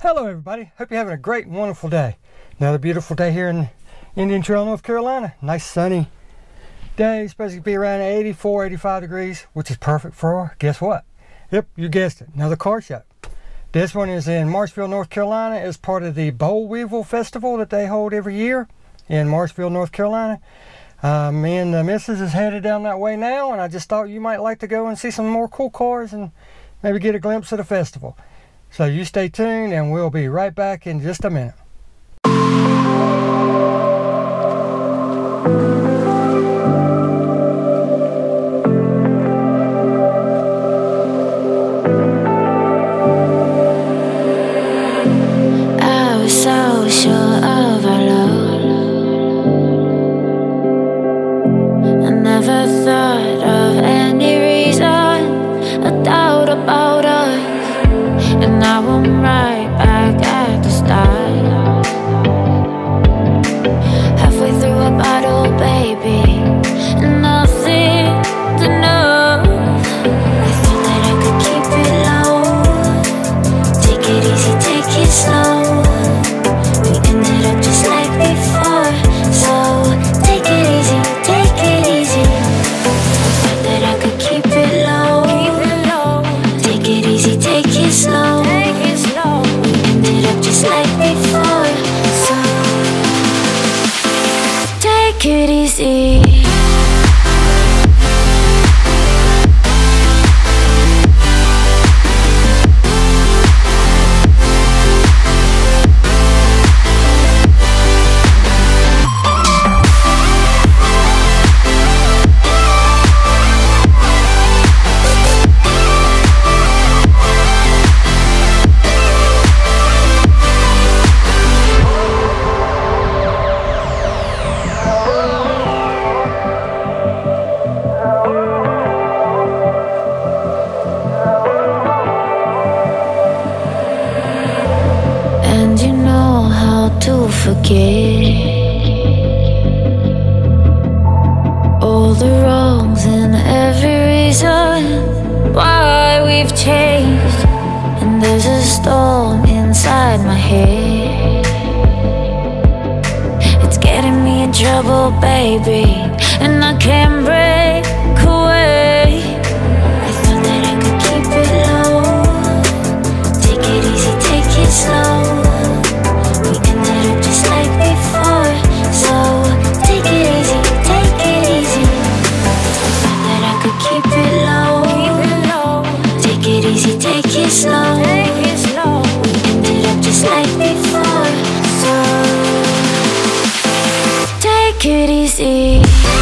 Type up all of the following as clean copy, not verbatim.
Hello everybody, hope you're having a great and wonderful day. Another beautiful day here in Indian Trail, North Carolina. Nice sunny day, supposed to be around 84, 85 degrees, which is perfect for, guess what? Yep, you guessed it, another car show. This one is in Marshville, North Carolina, as part of the Boll Weevil Festival that they hold every year in Marshville, North Carolina. Me and the missus is headed down that way now, and I just thought you might like to go and see some more cool cars and maybe get a glimpse of the festival. So you stay tuned and we'll be right back in just a minute. I was so sure of our love. I never thought of any reason, a doubt about us. And now I'm right back at the start, halfway through a bottle, baby, and nothing enough. I thought that I could keep it low, take it easy, take it slow. We ended up just like before, so take it easy, take it easy. I thought that I could keep it low, take it easy, take it slow. Take it easy. To forget all the wrongs and every reason why we've changed. And there's a storm inside my head, it's getting me in trouble, baby, and I can't break away. I thought that I could keep it low, take it easy, take it slow. Slow, take it slow. We ended up just like before, so take it easy.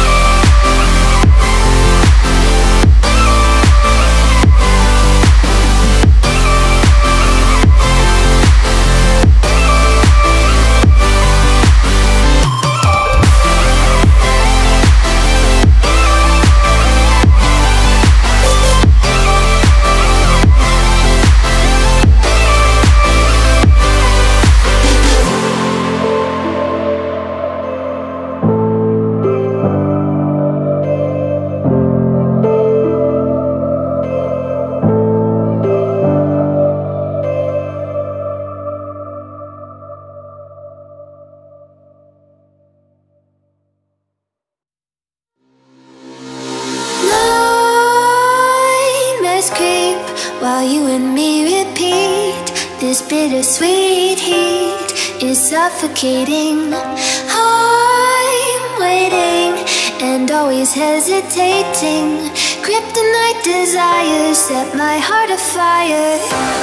While you and me repeat, this bittersweet heat is suffocating. I'm waiting and always hesitating. Kryptonite desires set my heart afire.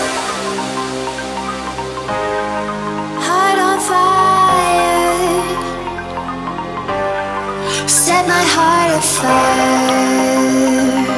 Heart on fire, set my heart afire.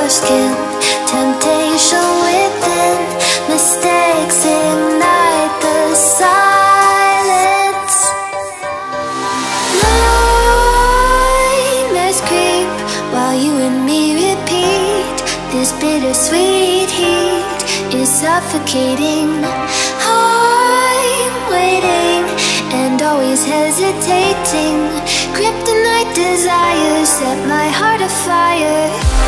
your skin. Temptation within, mistakes ignite the silence. Nightmares creep while you and me repeat. This bittersweet heat is suffocating. I'm waiting and always hesitating. Kryptonite desires set my heart afire.